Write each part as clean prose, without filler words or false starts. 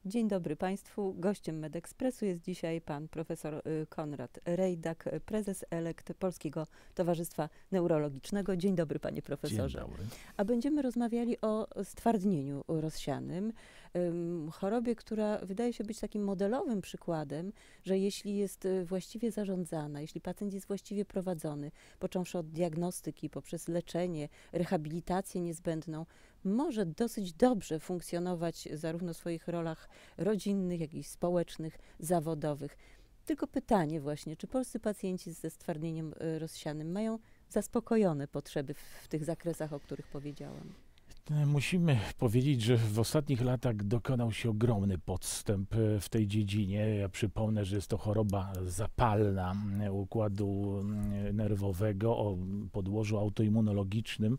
Dzień dobry Państwu. Gościem MedEkspresu jest dzisiaj pan profesor Konrad Rejdak, prezes elekt Polskiego Towarzystwa Neurologicznego. Dzień dobry, panie profesorze. Dzień dobry. A będziemy rozmawiali o stwardnieniu rozsianym, chorobie, która wydaje się być takim modelowym przykładem, że jeśli jest właściwie zarządzana, jeśli pacjent jest właściwie prowadzony, począwszy od diagnostyki, poprzez leczenie, rehabilitację niezbędną, może dosyć dobrze funkcjonować zarówno w swoich rolach rodzinnych, jak i społecznych, zawodowych. Tylko pytanie właśnie, czy polscy pacjenci ze stwardnieniem rozsianym mają zaspokojone potrzeby w tych zakresach, o których powiedziałam? Musimy powiedzieć, że w ostatnich latach dokonał się ogromny postęp w tej dziedzinie. Ja przypomnę, że jest to choroba zapalna układu nerwowego o podłożu autoimmunologicznym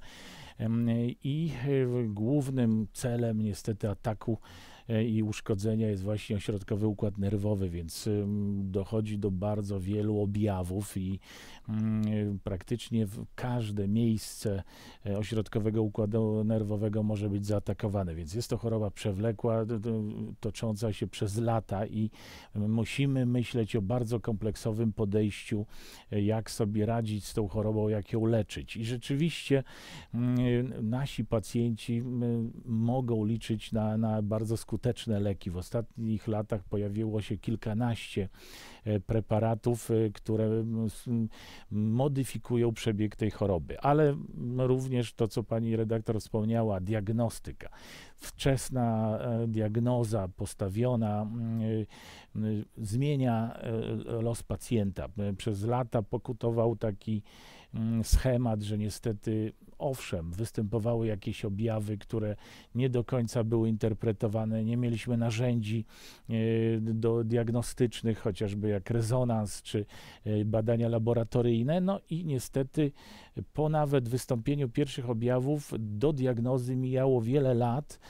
i głównym celem niestety ataku i uszkodzenia jest właśnie ośrodkowy układ nerwowy, więc dochodzi do bardzo wielu objawów i praktycznie każde miejsce ośrodkowego układu nerwowego może być zaatakowane, więc jest to choroba przewlekła, tocząca się przez lata i musimy myśleć o bardzo kompleksowym podejściu, jak sobie radzić z tą chorobą, jak ją leczyć. I rzeczywiście nasi pacjenci mogą liczyć na bardzo skuteczne leki. W ostatnich latach pojawiło się kilkanaście preparatów, które modyfikują przebieg tej choroby, ale również to, co pani redaktor wspomniała, diagnostyka. Wczesna diagnoza postawiona zmienia los pacjenta. Przez lata pokutował taki schemat, że niestety owszem, występowały jakieś objawy, które nie do końca były interpretowane, nie mieliśmy narzędzi diagnostycznych, chociażby jak rezonans czy badania laboratoryjne, no i niestety po nawet wystąpieniu pierwszych objawów do diagnozy mijało wiele lat,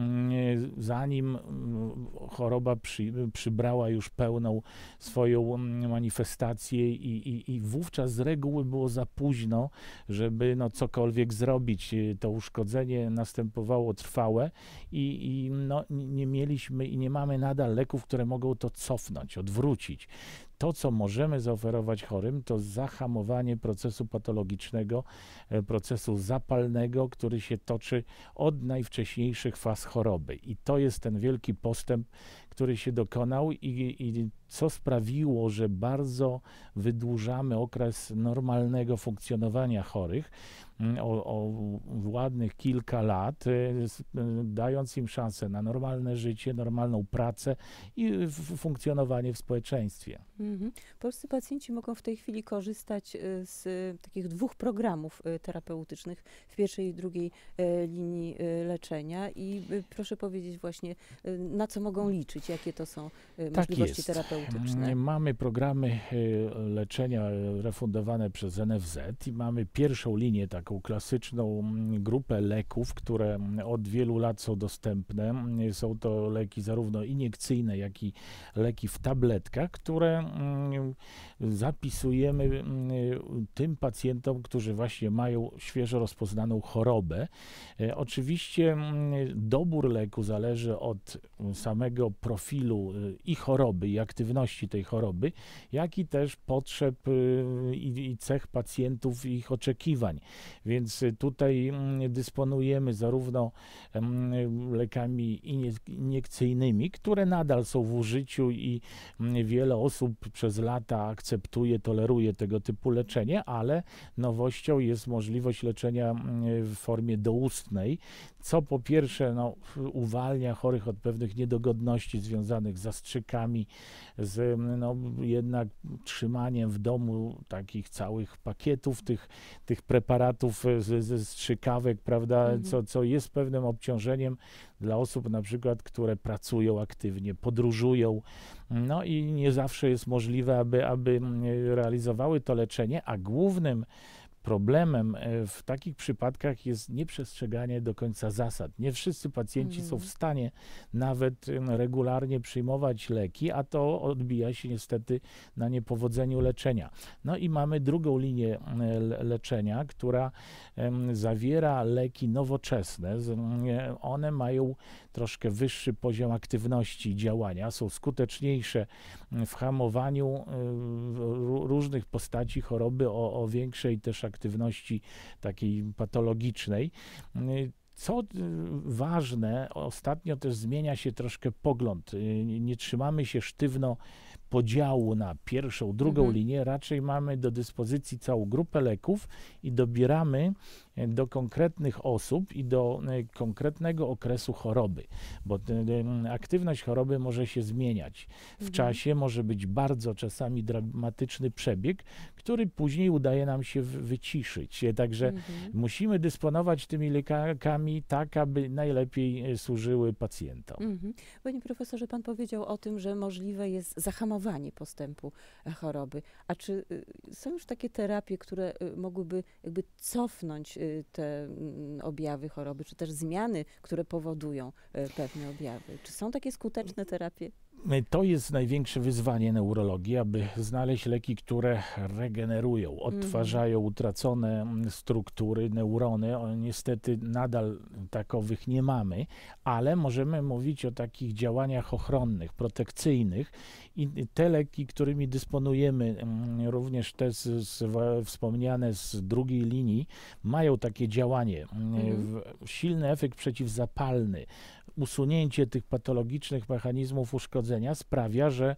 zanim choroba przybrała już pełną swoją manifestację i wówczas z reguły było za późno, żeby cokolwiek zrobić. To uszkodzenie następowało trwałe i nie mieliśmy i nie mamy nadal leków, które mogą to cofnąć, odwrócić. To, co możemy zaoferować chorym, to zahamowanie procesu patologicznego, procesu zapalnego, który się toczy od najwcześniejszych faz choroby. I to jest ten wielki postęp, który się dokonał i co sprawiło, że bardzo wydłużamy okres normalnego funkcjonowania chorych o ładnych kilka lat, dając im szansę na normalne życie, normalną pracę i funkcjonowanie w społeczeństwie. Polscy pacjenci mogą w tej chwili korzystać z takich dwóch programów terapeutycznych w pierwszej i drugiej linii leczenia i proszę powiedzieć właśnie, na co mogą liczyć, jakie to są możliwości terapeutyczne. Mamy programy leczenia refundowane przez NFZ i mamy pierwszą linię, taką klasyczną grupę leków, które od wielu lat są dostępne. Są to leki zarówno iniekcyjne, jak i leki w tabletkach, które zapisujemy tym pacjentom, którzy właśnie mają świeżo rozpoznaną chorobę. Oczywiście dobór leku zależy od samego profilu i choroby, i aktywności tej choroby, jak i też potrzeb i cech pacjentów i ich oczekiwań. Więc tutaj dysponujemy zarówno lekami iniekcyjnymi, które nadal są w użyciu i wiele osób przez lata akceptuje, toleruje tego typu leczenie, ale nowością jest możliwość leczenia w formie doustnej, co po pierwsze uwalnia chorych od pewnych niedogodności związanych z zastrzykami, z jednak trzymaniem w domu takich całych pakietów tych preparatów ze strzykawek, prawda, co jest pewnym obciążeniem dla osób na przykład, które pracują aktywnie, podróżują, i nie zawsze jest możliwe, aby realizowały to leczenie, a głównym Problemem w takich przypadkach jest nieprzestrzeganie do końca zasad. Nie wszyscy pacjenci są w stanie nawet regularnie przyjmować leki, a to odbija się niestety na niepowodzeniu leczenia. No i mamy drugą linię leczenia, która zawiera leki nowoczesne. One mają troszkę wyższy poziom aktywności działania, są skuteczniejsze w hamowaniu różnych postaci choroby o większej też aktywności takiej patologicznej. Co ważne, ostatnio też zmienia się troszkę pogląd. Nie trzymamy się sztywno podziału na pierwszą, drugą linię, raczej mamy do dyspozycji całą grupę leków i dobieramy do konkretnych osób i do konkretnego okresu choroby, bo aktywność choroby może się zmieniać w czasie, może być bardzo czasami dramatyczny przebieg, który później udaje nam się wyciszyć. Także musimy dysponować tymi lekami tak, aby najlepiej służyły pacjentom. Panie profesorze, pan powiedział o tym, że możliwe jest zahamowanie postępu choroby. A czy są już takie terapie, które mogłyby jakby cofnąć te objawy choroby, czy też zmiany, które powodują pewne objawy? Czy są takie skuteczne terapie? To jest największe wyzwanie neurologii, aby znaleźć leki, które regenerują, odtwarzają utracone struktury, neurony. Niestety nadal takowych nie mamy, ale możemy mówić o takich działaniach ochronnych, protekcyjnych i te leki, którymi dysponujemy, również te wspomniane z drugiej linii, mają takie działanie. Silny efekt przeciwzapalny, usunięcie tych patologicznych mechanizmów uszkodzenia sprawia, że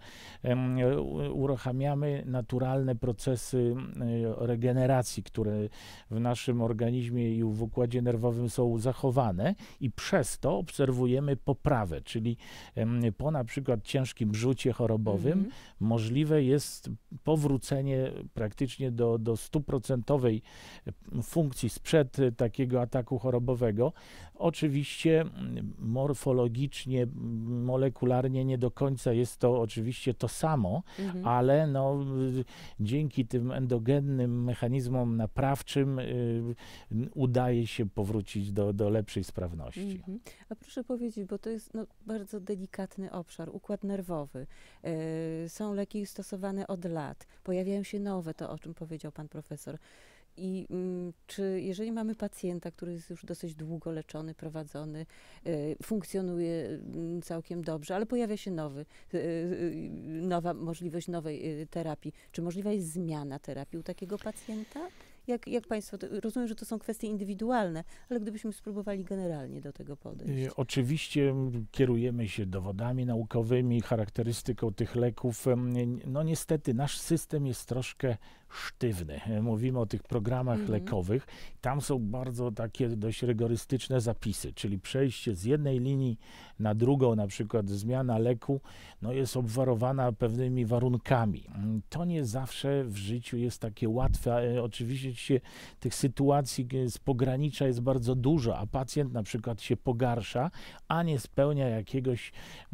uruchamiamy naturalne procesy regeneracji, które w naszym organizmie i w układzie nerwowym są zachowane i przez to obserwujemy poprawę, czyli po na przykład ciężkim rzucie chorobowym możliwe jest powrócenie praktycznie do 100% funkcji sprzed takiego ataku chorobowego. Oczywiście morfologicznie, molekularnie nie do końca jest to oczywiście to samo, ale no, dzięki tym endogennym mechanizmom naprawczym udaje się powrócić do lepszej sprawności. A proszę powiedzieć, bo to jest bardzo delikatny obszar, układ nerwowy. Są leki stosowane od lat, pojawiają się nowe, to o czym powiedział pan profesor. I czy jeżeli mamy pacjenta, który jest już dosyć długo leczony, prowadzony, funkcjonuje całkiem dobrze, ale pojawia się nowa możliwość nowej terapii, czy możliwa jest zmiana terapii u takiego pacjenta? Jak państwo, rozumiem, że to są kwestie indywidualne, ale gdybyśmy spróbowali generalnie do tego podejść. Oczywiście kierujemy się dowodami naukowymi, charakterystyką tych leków. No niestety nasz system jest troszkę sztywny. Mówimy o tych programach lekowych. Tam są bardzo takie dość rygorystyczne zapisy, czyli przejście z jednej linii na drugą, na przykład zmiana leku, no jest obwarowana pewnymi warunkami. To nie zawsze w życiu jest takie łatwe. Oczywiście tych sytuacji z pogranicza jest bardzo dużo, a pacjent na przykład się pogarsza, a nie spełnia jakiegoś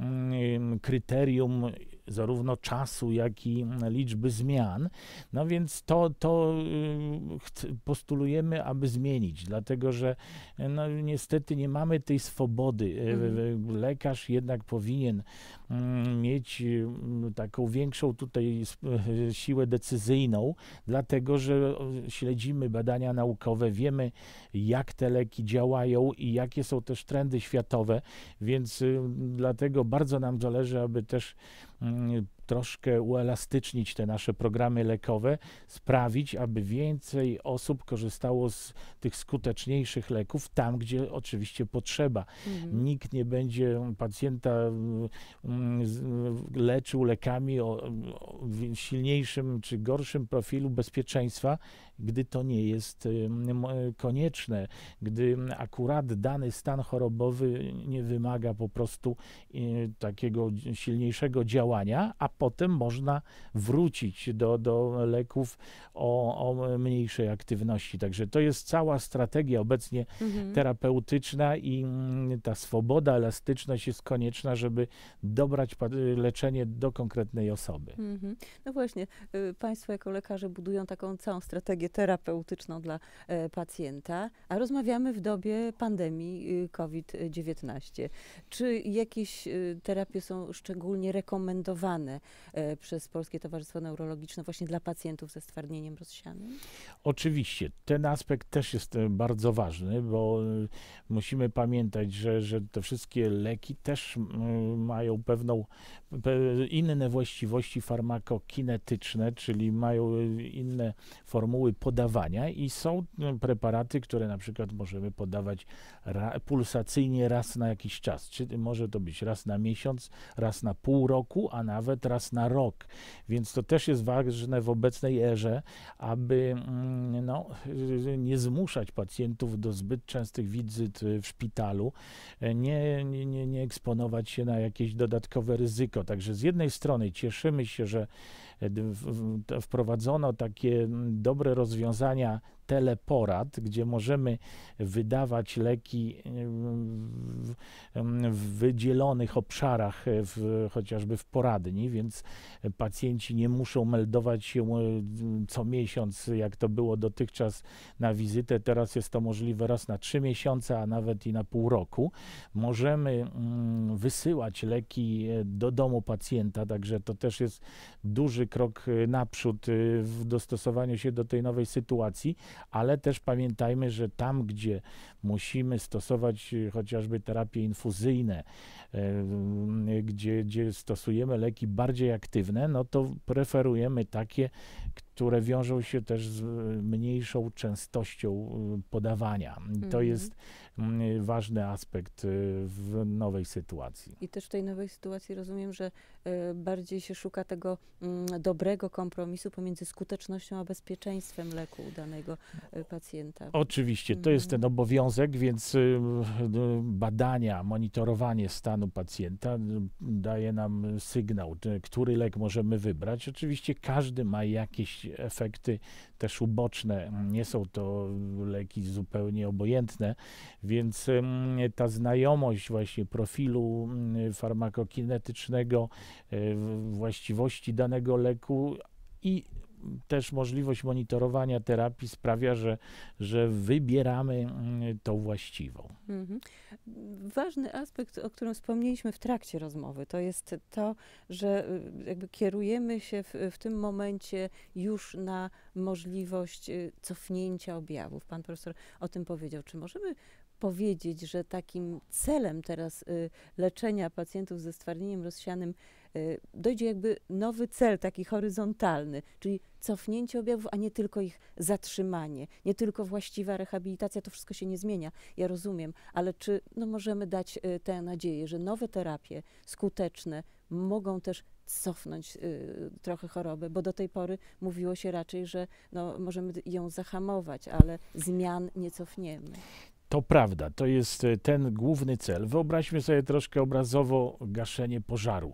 kryterium zarówno czasu, jak i liczby zmian. No więc to postulujemy, aby zmienić, dlatego że no, niestety nie mamy tej swobody. Lekarz jednak powinien mieć taką większą tutaj siłę decyzyjną, dlatego że śledzimy badania naukowe, wiemy, jak te leki działają i jakie są też trendy światowe, więc dlatego bardzo nam zależy, aby też troszkę uelastycznić te nasze programy lekowe, sprawić, aby więcej osób korzystało z tych skuteczniejszych leków tam, gdzie oczywiście potrzeba. Nikt nie będzie pacjenta leczył lekami o silniejszym czy gorszym profilu bezpieczeństwa, gdy to nie jest konieczne, gdy akurat dany stan chorobowy nie wymaga po prostu takiego silniejszego działania, a potem można wrócić do leków o mniejszej aktywności. Także to jest cała strategia obecnie terapeutyczna i ta swoboda, elastyczność jest konieczna, żeby dobrać leczenie do konkretnej osoby. No właśnie, państwo jako lekarze budują taką całą strategię strategię terapeutyczną dla pacjenta, a rozmawiamy w dobie pandemii COVID-19. Czy jakieś terapie są szczególnie rekomendowane przez Polskie Towarzystwo Neurologiczne właśnie dla pacjentów ze stwardnieniem rozsianym? Oczywiście, ten aspekt też jest bardzo ważny, bo musimy pamiętać, że te wszystkie leki też mają inne właściwości farmakokinetyczne, czyli mają inne formuły podawania i są preparaty, które na przykład możemy podawać pulsacyjnie raz na jakiś czas. Czy może to być raz na miesiąc, raz na pół roku, a nawet raz na rok. Więc to też jest ważne w obecnej erze, aby nie zmuszać pacjentów do zbyt częstych wizyt w szpitalu, nie eksponować się na jakieś dodatkowe ryzyko. Także z jednej strony cieszymy się, że wprowadzono takie dobre rozwiązania teleporad, gdzie możemy wydawać leki w wydzielonych obszarach, chociażby w poradni, więc pacjenci nie muszą meldować się co miesiąc, jak to było dotychczas na wizytę. Teraz jest to możliwe raz na 3 miesiące, a nawet i na pół roku. Możemy wysyłać leki do domu pacjenta, także to też jest duży krok naprzód w dostosowaniu się do tej nowej sytuacji, ale też pamiętajmy, że tam, gdzie musimy stosować chociażby terapie infuzyjne, gdzie stosujemy leki bardziej aktywne, no to preferujemy takie, które wiążą się też z mniejszą częstością podawania. To jest ważny aspekt w nowej sytuacji. I też w tej nowej sytuacji rozumiem, że bardziej się szuka tego dobrego kompromisu pomiędzy skutecznością a bezpieczeństwem leku u danego pacjenta. Oczywiście, to jest ten obowiązek, więc badania, monitorowanie stanu pacjenta daje nam sygnał, który lek możemy wybrać. Oczywiście każdy ma jakieś efekty też uboczne, nie są to leki zupełnie obojętne, więc ta znajomość właśnie profilu farmakokinetycznego, właściwości danego leku i też możliwość monitorowania terapii sprawia, że wybieramy tą właściwą. Ważny aspekt, o którym wspomnieliśmy w trakcie rozmowy, to jest to, że jakby kierujemy się w tym momencie już na możliwość cofnięcia objawów. Pan profesor o tym powiedział. Czy możemy powiedzieć, że takim celem teraz leczenia pacjentów ze stwardnieniem rozsianym dojdzie jakby nowy cel, taki horyzontalny, czyli cofnięcie objawów, a nie tylko ich zatrzymanie, nie tylko właściwa rehabilitacja, to wszystko się nie zmienia, ja rozumiem, ale czy możemy dać tę nadzieję, że nowe terapie skuteczne mogą też cofnąć trochę chorobę, bo do tej pory mówiło się raczej, że możemy ją zahamować, ale zmian nie cofniemy. To prawda, to jest ten główny cel. Wyobraźmy sobie troszkę obrazowo gaszenie pożaru.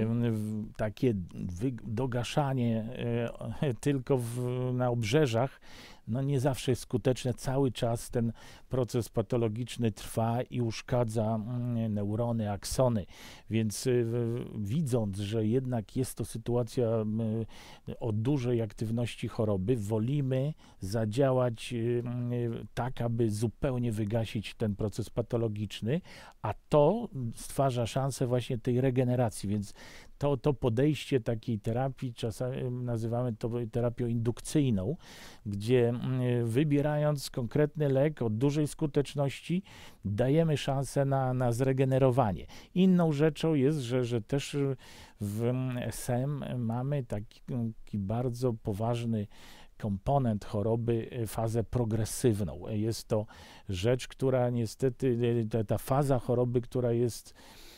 Takie dogaszanie tylko na obrzeżach nie zawsze jest skuteczne. Cały czas ten proces patologiczny trwa i uszkadza neurony, aksony. Więc widząc, że jednak jest to sytuacja o dużej aktywności choroby, wolimy zadziałać tak, aby zupełnie wygasić ten proces patologiczny, a to stwarza szansę właśnie tej regeneracji. Więc to podejście takiej terapii, czasami nazywamy to terapią indukcyjną, gdzie wybierając konkretny lek o dużej skuteczności, dajemy szansę na zregenerowanie. Inną rzeczą jest, że też w SM mamy taki bardzo poważny komponent choroby, fazę progresywną. Jest to rzecz, która niestety, ta faza choroby, która jest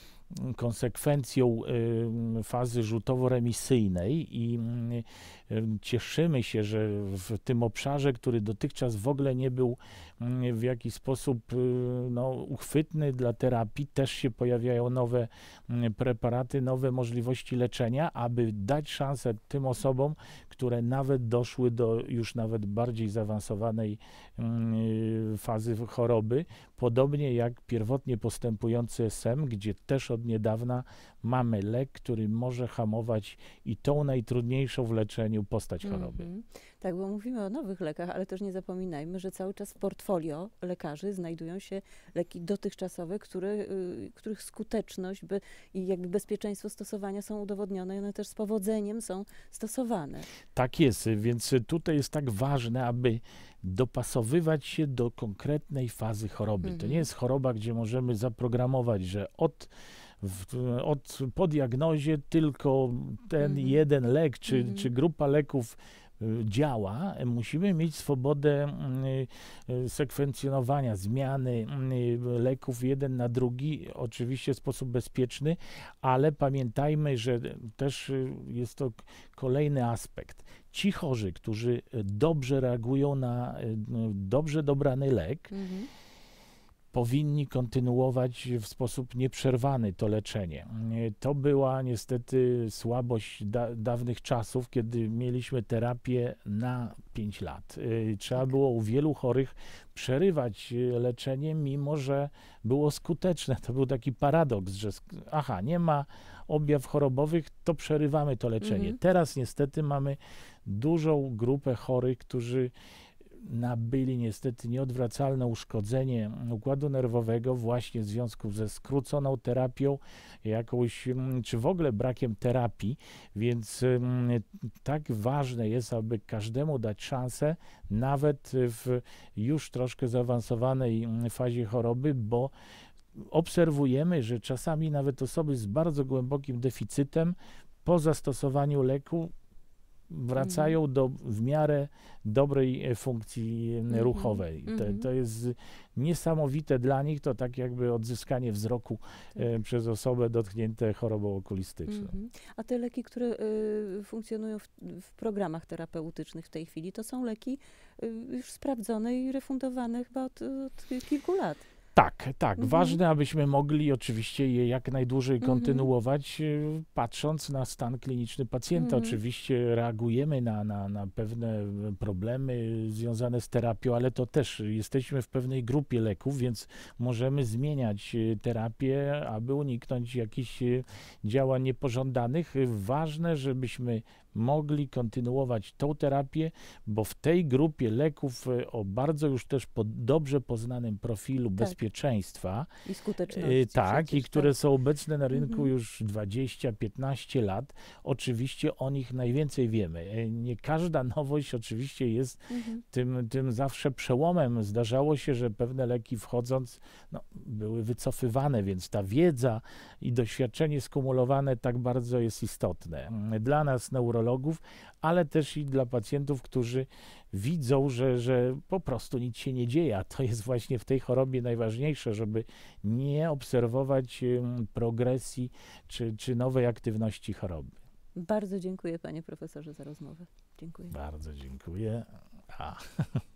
konsekwencją fazy rzutowo-remisyjnej i cieszymy się, że w tym obszarze, który dotychczas w ogóle nie był w jakiś sposób uchwytny dla terapii, też się pojawiają nowe preparaty, nowe możliwości leczenia, aby dać szansę tym osobom, które nawet doszły do już nawet bardziej zaawansowanej fazy choroby, podobnie jak pierwotnie postępujący SM, gdzie też od niedawna mamy lek, który może hamować i tą najtrudniejszą w leczeniu postać choroby. Tak, bo mówimy o nowych lekach, ale też nie zapominajmy, że cały czas w portfolio lekarzy znajdują się leki dotychczasowe, których skuteczność i jakby bezpieczeństwo stosowania są udowodnione i one też z powodzeniem są stosowane. Tak jest, więc tutaj jest tak ważne, aby dopasowywać się do konkretnej fazy choroby. To nie jest choroba, gdzie możemy zaprogramować, że po diagnozie tylko ten jeden lek, czy grupa leków działa. Musimy mieć swobodę sekwencjonowania, zmiany leków jeden na drugi, oczywiście w sposób bezpieczny, ale pamiętajmy, że też jest to kolejny aspekt. Ci chorzy, którzy dobrze reagują na dobrze dobrany lek, powinni kontynuować w sposób nieprzerwany to leczenie. To była niestety słabość dawnych czasów, kiedy mieliśmy terapię na 5 lat. Trzeba było u wielu chorych przerywać leczenie, mimo że było skuteczne. To był taki paradoks, że nie ma objaw chorobowych, to przerywamy to leczenie. Teraz niestety mamy dużą grupę chorych, którzy nabyli niestety nieodwracalne uszkodzenie układu nerwowego właśnie w związku ze skróconą terapią jakąś, czy w ogóle brakiem terapii, więc tak ważne jest, aby każdemu dać szansę, nawet w już troszkę zaawansowanej fazie choroby, bo obserwujemy, że czasami nawet osoby z bardzo głębokim deficytem po zastosowaniu leku wracają do w miarę dobrej funkcji ruchowej. To jest niesamowite dla nich, to tak jakby odzyskanie wzroku przez osobę dotknięte chorobą okulistyczną. A te leki, które funkcjonują w programach terapeutycznych w tej chwili, to są leki już sprawdzone i refundowane chyba od kilku lat. Tak. Ważne, abyśmy mogli oczywiście je jak najdłużej kontynuować, patrząc na stan kliniczny pacjenta. Oczywiście reagujemy na pewne problemy związane z terapią, ale to też jesteśmy w pewnej grupie leków, więc możemy zmieniać terapię, aby uniknąć jakichś działań niepożądanych. Ważne, żebyśmy mogli kontynuować tą terapię, bo w tej grupie leków o bardzo już też dobrze poznanym profilu bezpieczeństwa, i skuteczności. i które są obecne na rynku już 20-15 lat, oczywiście o nich najwięcej wiemy. Nie każda nowość oczywiście jest tym zawsze przełomem. Zdarzało się, że pewne leki wchodząc były wycofywane, więc ta wiedza i doświadczenie skumulowane tak bardzo jest istotne. Dla nas, neurologów, ale też i dla pacjentów, którzy widzą, że po prostu nic się nie dzieje. A to jest właśnie w tej chorobie najważniejsze, żeby nie obserwować progresji czy nowej aktywności choroby. Bardzo dziękuję, panie profesorze, za rozmowę. Dziękuję. Bardzo dziękuję.